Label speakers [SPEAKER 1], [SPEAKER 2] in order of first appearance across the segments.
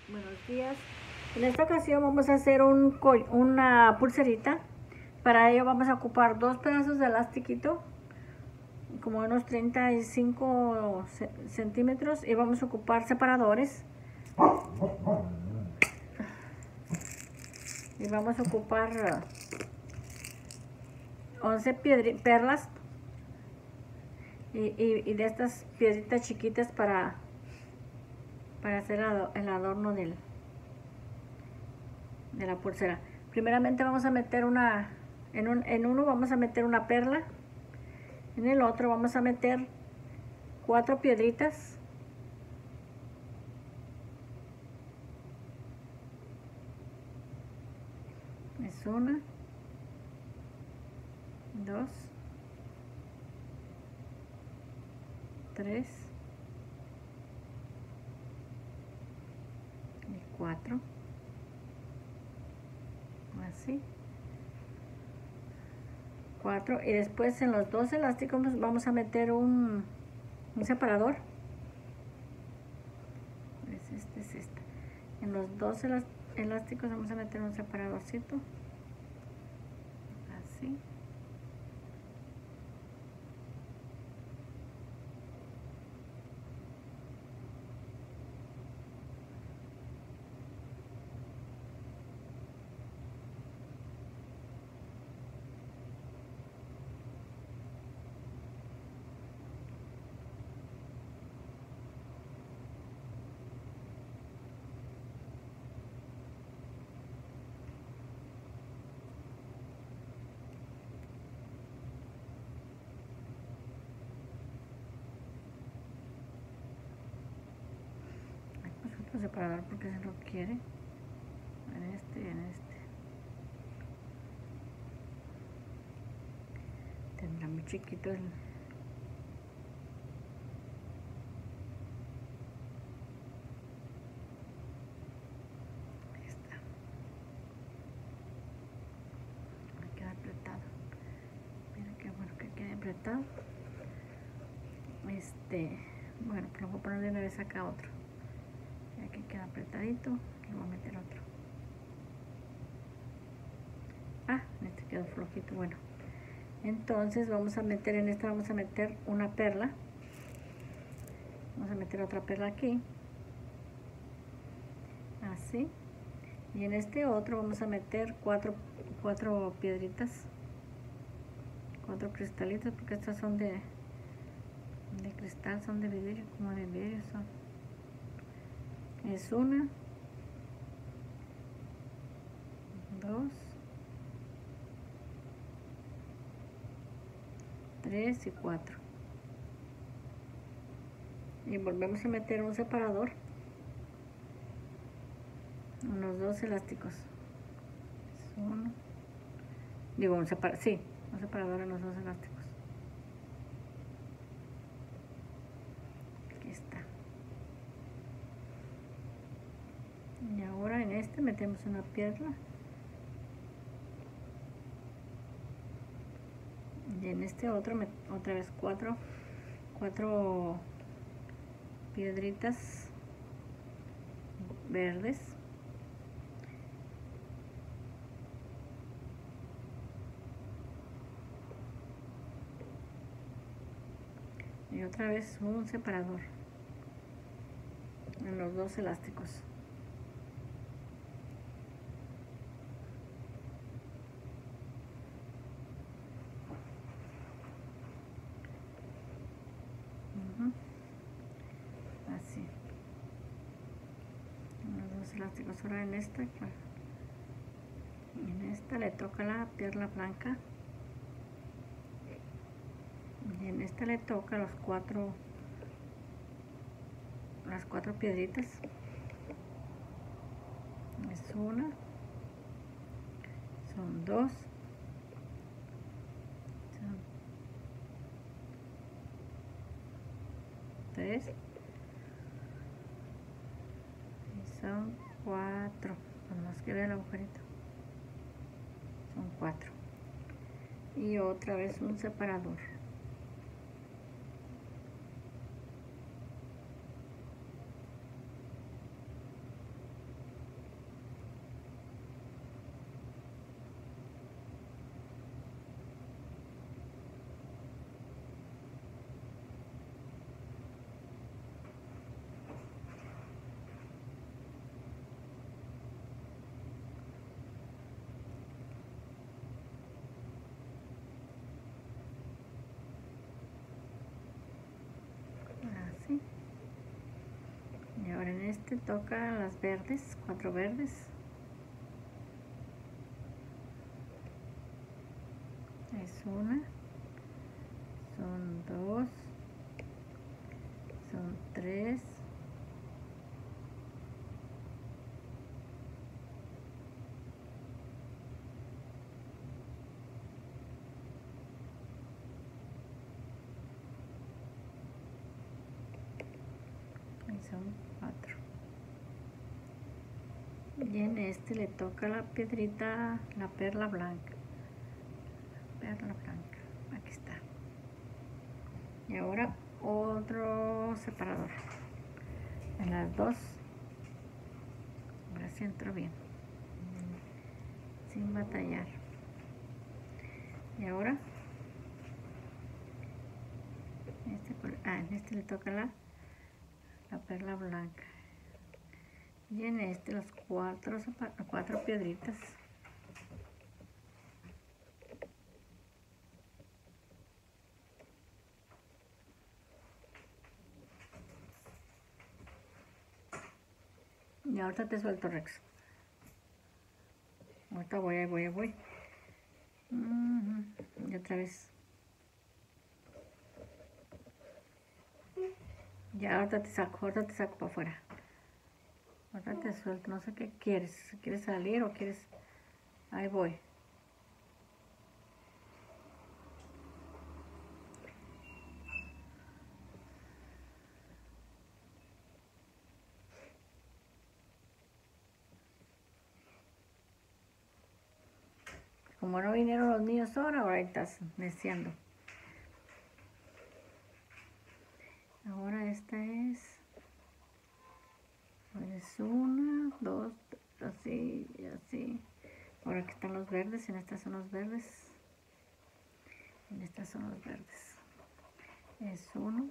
[SPEAKER 1] Buenos días. En esta ocasión vamos a hacer una pulserita. Para ello vamos a ocupar dos pedazos de elastiquito, como unos 35 centímetros, y vamos a ocupar separadores. Y vamos a ocupar 11 perlas y de estas piedritas chiquitas para hacer el adorno de la pulsera. Primeramente vamos a meter en uno vamos a meter una perla, en el otro vamos a meter 4 piedritas, es una, dos, tres y cuatro, así, 4, y después en los dos elásticos vamos a meter un separador. Es este. En los dos elásticos vamos a meter un separadorcito, así. Otro separador porque se lo quiere en este y en este. Tendrá muy chiquito el... Ahí está. Me queda apretado. Mira qué bueno que quede apretado. Bueno, pues lo voy a poner de una vez acá otro. Aquí queda apretadito, le voy a meter otro. Este quedó flojito. Bueno, entonces vamos a meter en esta, vamos a meter una perla. Vamos a meter otra perla aquí, así. Y en este otro vamos a meter cuatro piedritas, 4 cristalitos, porque estas son de cristal, son de vidrio, como de vidrio son. Es una, dos, 3 y 4. Y volvemos a meter un separador en los dos elásticos. Es uno, digo un separador en los dos elásticos. Aquí está. Y ahora en este metemos una piedra. Y en este otro otra vez 4 piedritas verdes. Y otra vez un separador en los dos elásticos. Así. En los dos elásticos. Ahora en esta le toca la perla blanca. Y en esta le toca las cuatro piedritas. Es una, son dos, son 3 y son 4. Nomás que ver el agujerito. Son 4. Y otra vez un separador. este toca las verdes, 4 verdes. Es una, son 2, son 3, y son 4. Y en este le toca la piedrita, la perla blanca. Perla blanca, aquí está. Y ahora otro separador. En las dos. Ahora sí entro bien. Sin batallar. Y ahora en este le toca la perla blanca. Y en este los cuatro piedritas. Y ahorita te suelto, Rex. Ahorita voy. Y otra vez. Ya ahorita te saco para afuera. Ahorita te suelto, no sé qué quieres. Si quieres salir o quieres... Ahí voy. Como no vinieron los niños ahora estás neciando. Ahora esta es una, dos, así y así. Ahora aquí están los verdes, en estas son los verdes. En estas son los verdes. Es 1,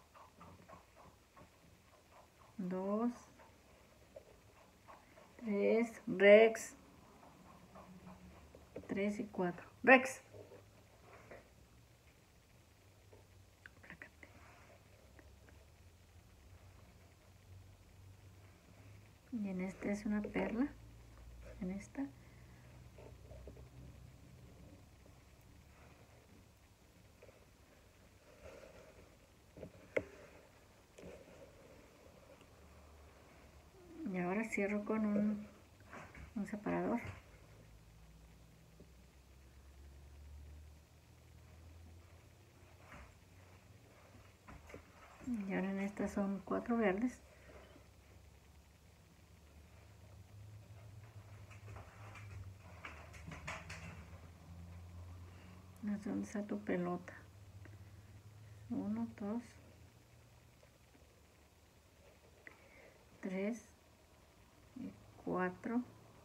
[SPEAKER 1] 2, 3, Rex. 3 y 4. Rex. Y en este es una perla. En esta. Y ahora cierro con un separador. Y ahora en estas son 4 verdes. No sé dónde está tu pelota. 1, 2, 3 y 4.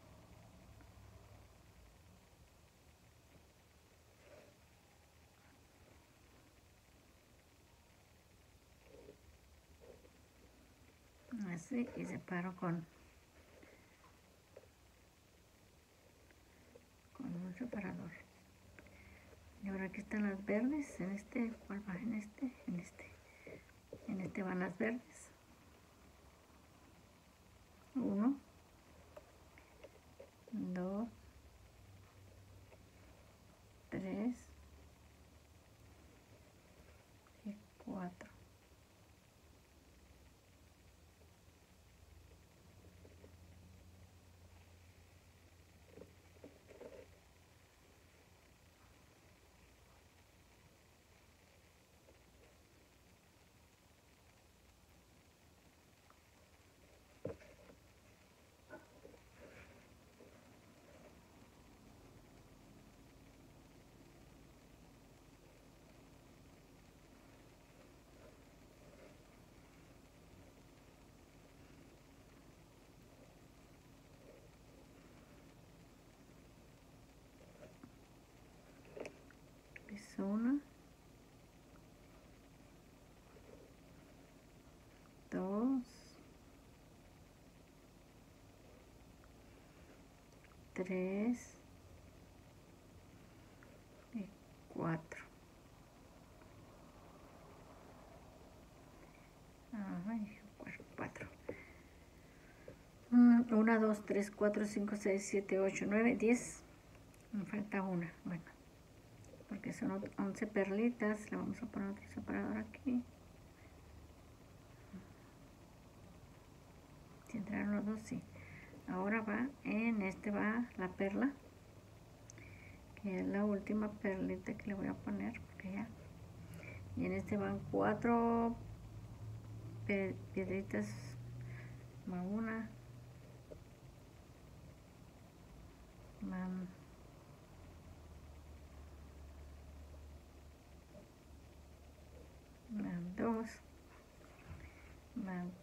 [SPEAKER 1] Así, y separo con un separador. Y ahora aquí están las verdes. En este, ¿cuál va? En este. En este van las verdes. 1, 2, 3 y 4. Es 1, 2, 3 y 4. Ay, 4. 1, 2, 3, 4, 5, 6, 7, 8, 9, 10. Me falta una. Bueno, porque son 11 perlitas. Le vamos a poner otro separador aquí. Si entraron los dos, sí. Ahora va, en este va la perla, que es la última perlita que le voy a poner, porque ya. Y en este van 4 piedritas, más una, van 2, van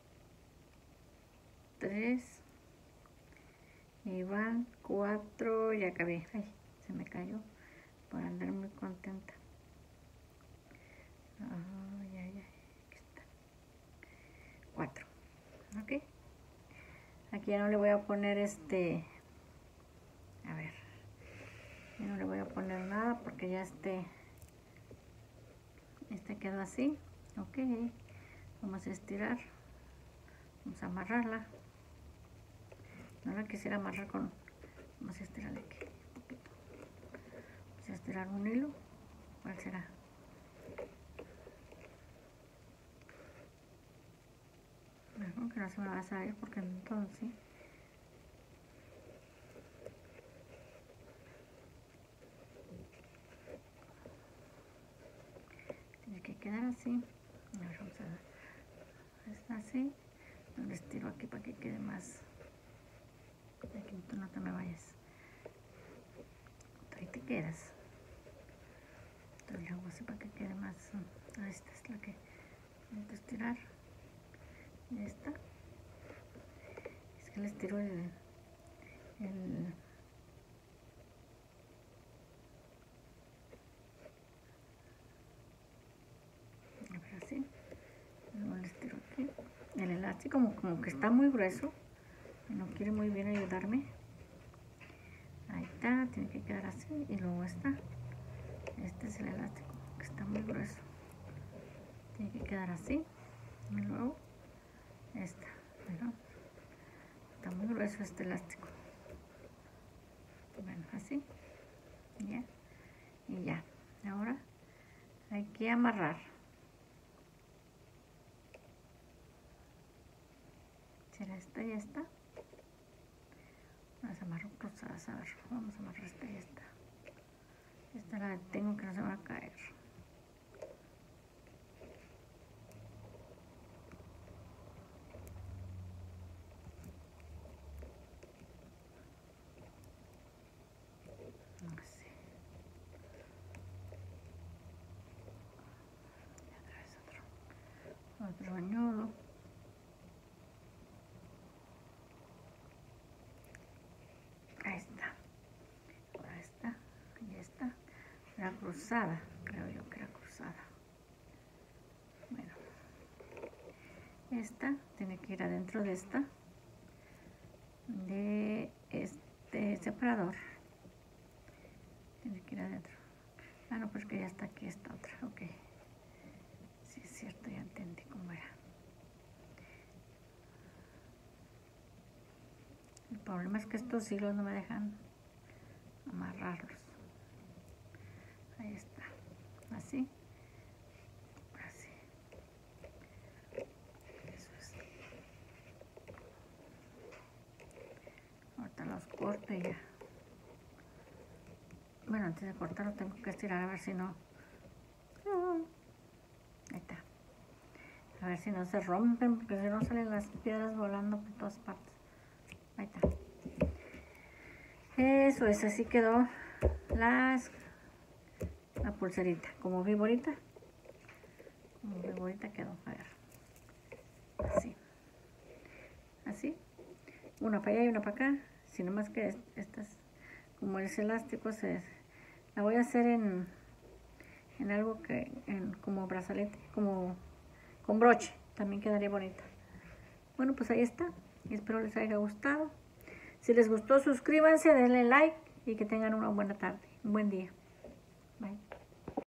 [SPEAKER 1] 3 y van 4. Ya acabé. Ay, se me cayó por andar muy contenta. Ay, ay, ay, aquí está. 4. Ok, aquí ya no le voy a poner a ver, ya no le voy a poner nada porque ya quedó así. Ok, vamos a estirar, vamos a amarrarla. No la quisiera amarrar con, vamos a estirarle aquí un poquito. Vamos a estirar un hilo. ¿Cuál será? Bueno, que no se me va a salir porque entonces tiene que quedar así. Ahora vamos a ver. Está así. Lo estiro aquí para que quede más. Aquí tú no te me vayas. Ahí te quedas. Entonces le hago así para que quede más. Esta es la que voy a estirar. Y esta. Es que le estiro el así. Luego le estiro aquí. El elástico como que está muy grueso. Y no quiere muy bien ayudarme. Ahí está, tiene que quedar así. Y luego está. Este es el elástico, que está muy grueso. Tiene que quedar así. Y luego esta. Bueno, está muy grueso este elástico. Bueno, así. Ya. Y ya. Ahora hay que amarrar. ¿Será esta y esta? Las amarro cruzadas. A ver, vamos a amarrar esta y esta. Esta la tengo que no se va a caer. Así. Y otra vez otro bañudo. Ahí está. Ahora esta y esta. Era cruzada, creo yo que era cruzada. Bueno, esta tiene que ir adentro de esta, de este separador. Tiene que ir adentro. Ah, no, pues que ya está aquí esta otra. Ok. Sí, es cierto, ya entendí cómo era. El problema es que estos hilos no me dejan amarrarlos. Ahí está. Así. Así. Eso es. Ahorita los corto y ya. Bueno, antes de cortarlo tengo que estirar a ver si no. Ahí está. A ver si no se rompen, porque si no salen las piedras volando por todas partes. Ahí está. Eso es, así quedó la pulserita. Como viborita. Como viborita quedó. A ver. Así. Así. Una para allá y una para acá. Si no más que estas, como es elástico, la voy a hacer en algo que, como brazalete, como con broche. También quedaría bonita. Bueno, pues ahí está. Espero les haya gustado. Si les gustó, suscríbanse, denle like y que tengan una buena tarde, un buen día. Bye.